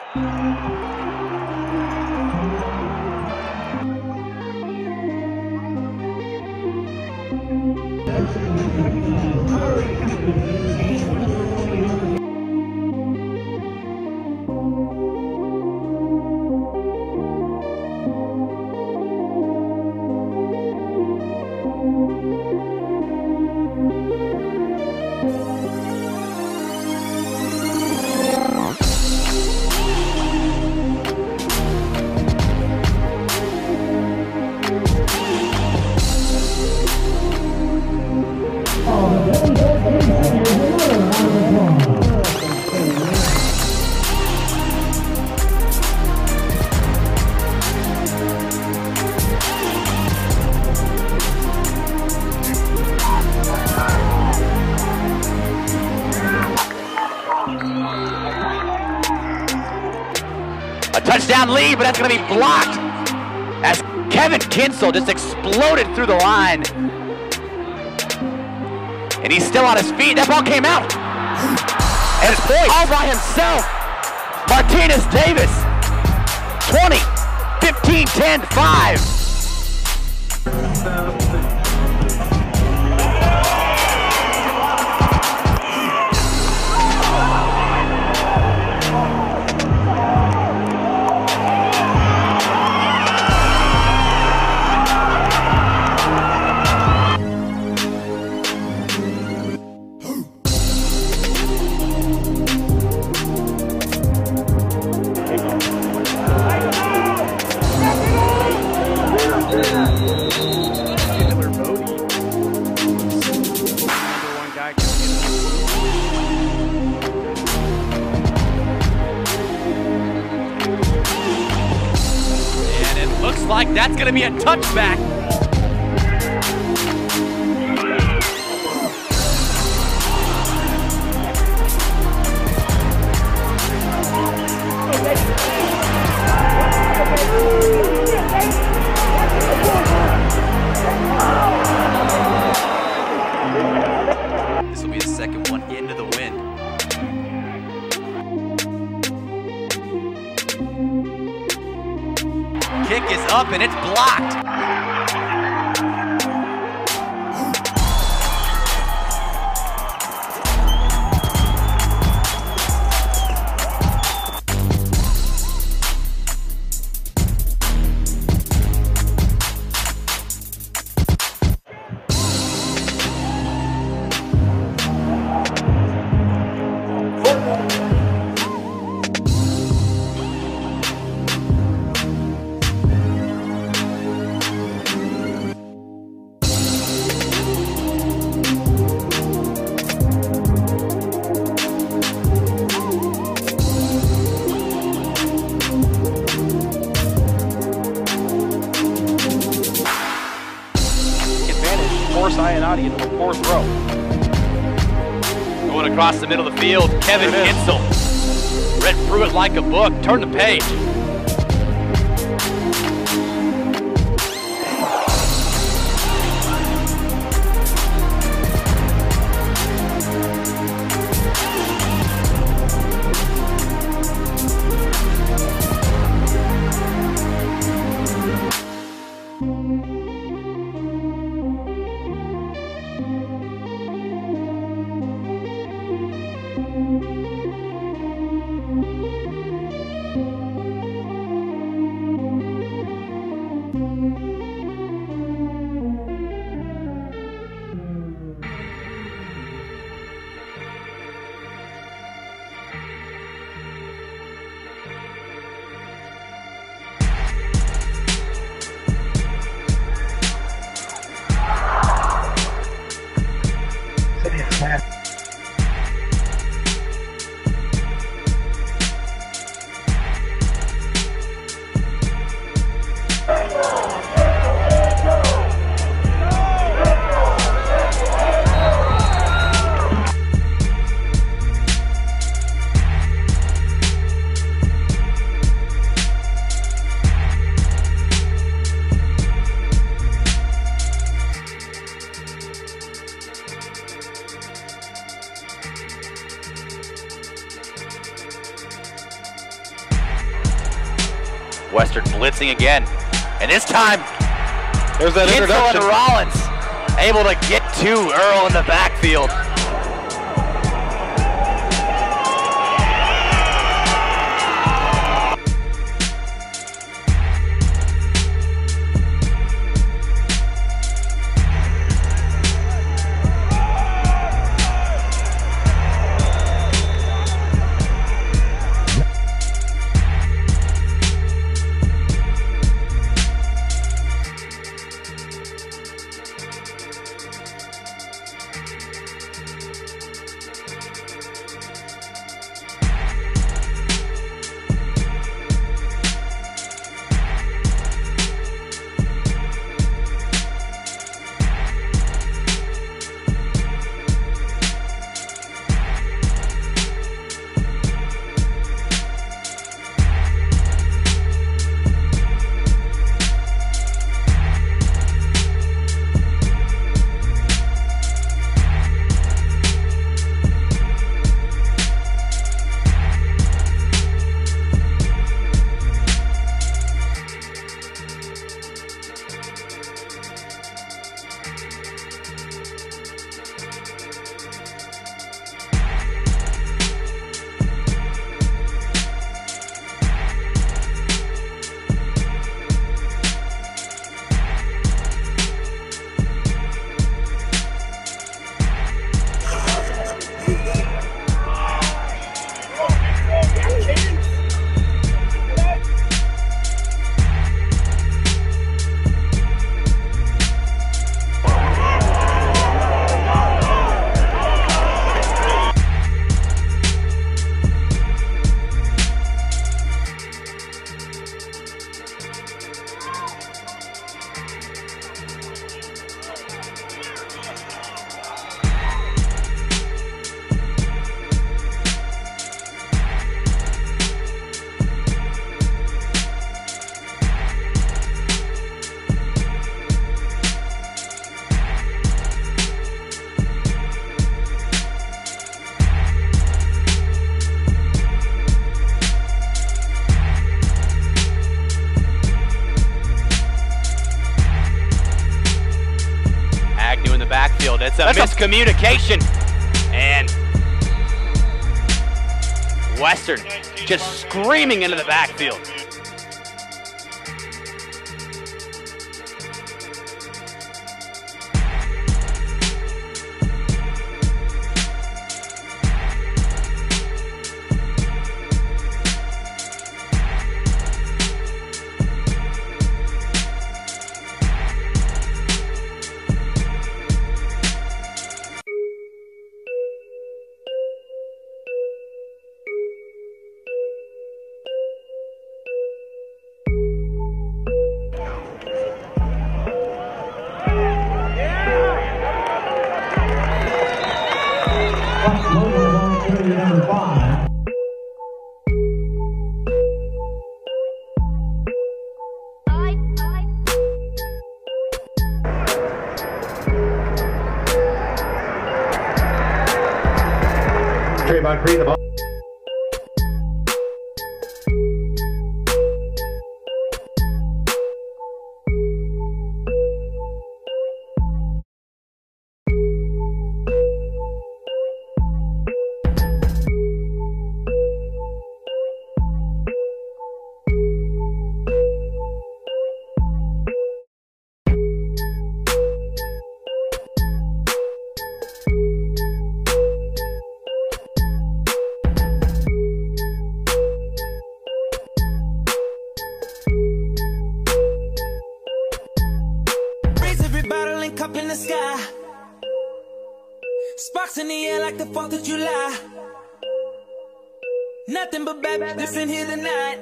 A touchdown lead, but that's going to be blocked as Kevin Kinsel just exploded through the line. And he's still on his feet. That ball came out. And it's all by himself. Martinez Davis, 20, 15, 10, 5. Looks like that's going to be a touchback. This will be the second one into the wind. Kick is up and it's blocked. Force Ionati into the fourth row. Going across the middle of the field, Kevin Kinsel. Read through it like a book. Turn the page. Western blitzing again. And this time, there's that Gensel introduction. and Rollins able to get to Earl in the backfield. Backfield. It's a miscommunication. And Western just screaming into the backfield. Trayvon Creed, the ball. Up in the sky, sparks in the air like the 4th of July. Nothing but bad business in here tonight.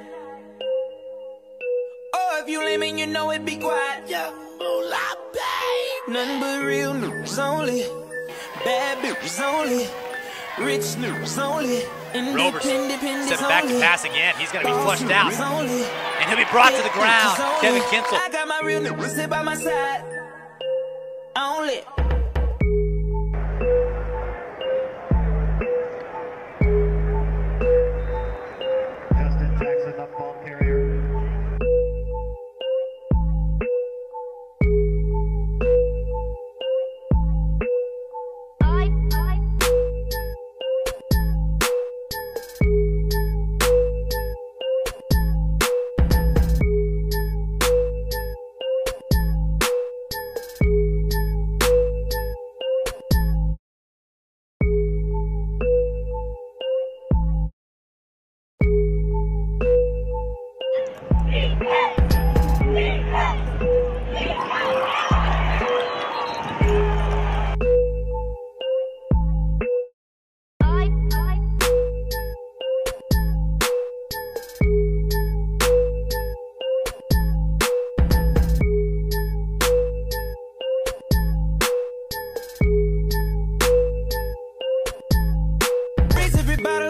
Oh, if you lame and you know it, be quiet. Yeah, moolah, babe. Nothing but real news only. Bad bitches only. Rich news only. Roberson steps back to pass again. He's going to be flushed out. And he'll be brought to the ground. Kevin Gensel. I got my real news sit by my side. Only. Justin Jackson, the ball carrier.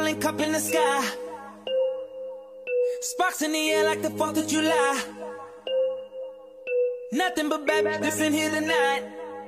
and cup in the sky. Sparks in the air like the 4th of July. Nothing but bad bitches in here tonight.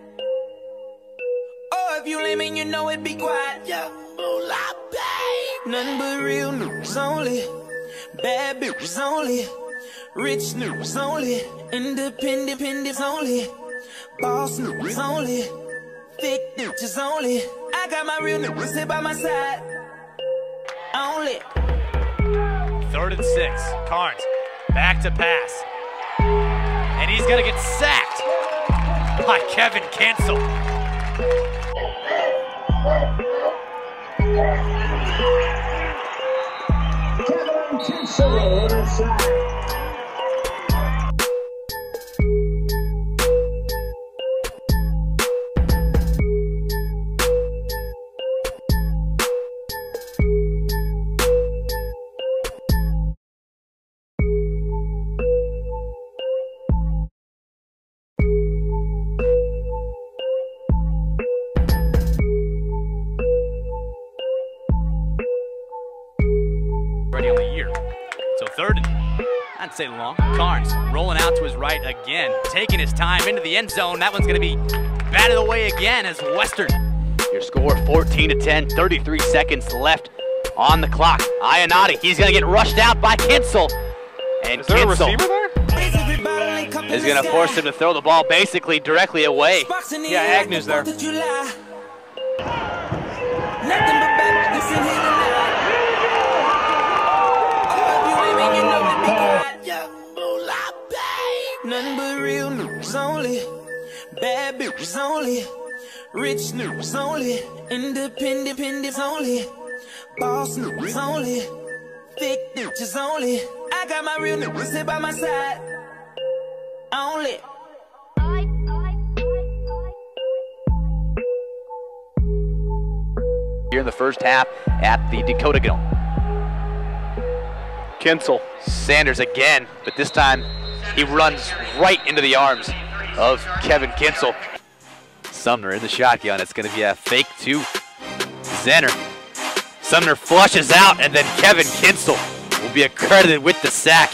Oh, if you lame and you know it, be quiet. Yeah, moolah, babe. Nothing but real news only. Bad bitches only. Rich news only. Independent only. Boss news only. Thick bitches only. I got my real news here by my side. Only. 3rd and 6. Carnes back to pass. And he's going to get sacked by Kevin Kinsel. Kevin Kinsel inside. Already on the year. So 3rd and, I'd say long. Carnes rolling out to his right again, taking his time into the end zone. That one's going to be batted away again as Western. Your score 14-10, 33 seconds left on the clock. Ionati, he's going to get rushed out by Kinsel. And Is there a Kinsel receiver there? is going to force him to throw the ball basically directly away. Yeah, Agnew's there. Nothing but real news only. Bad bitches only. Rich news only. Independent only. Boss news only. Thick bitches only. I got my real news here by my side. Only. Here in the first half at the Dakota Dome. Kinsel. Sanders again, but this time he runs right into the arms of Kevin Kinsel. Sumner in the shotgun. It's going to be a fake to Zenner. Sumner flushes out, and then Kevin Kinsel will be accredited with the sack.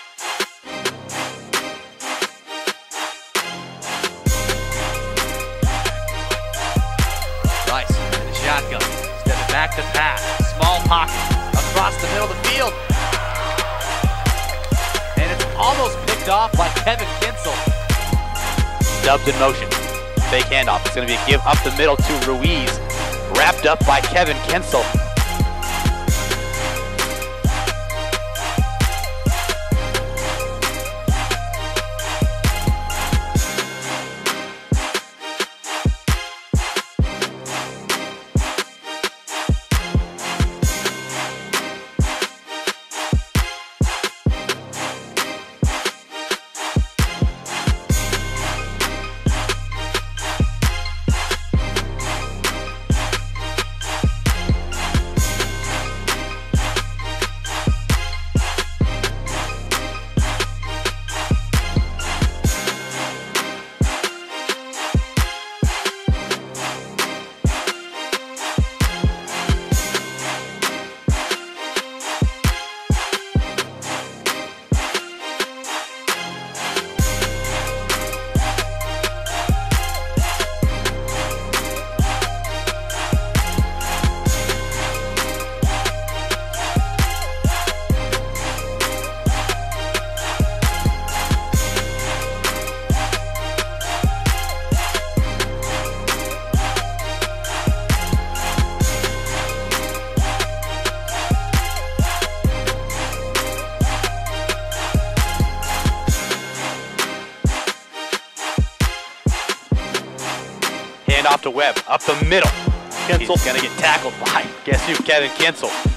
Rice in the shotgun. Stepping back to pass. Small pocket across the middle of the field. And it's almost picked off by Kevin Kinsel. Dubbed in motion. Fake handoff. It's going to be a give up the middle to Ruiz. Wrapped up by Kevin Kinsel. Off to Webb, up the middle. Kinsel. He's gonna get tackled by, guess who, Kevin Kinsel.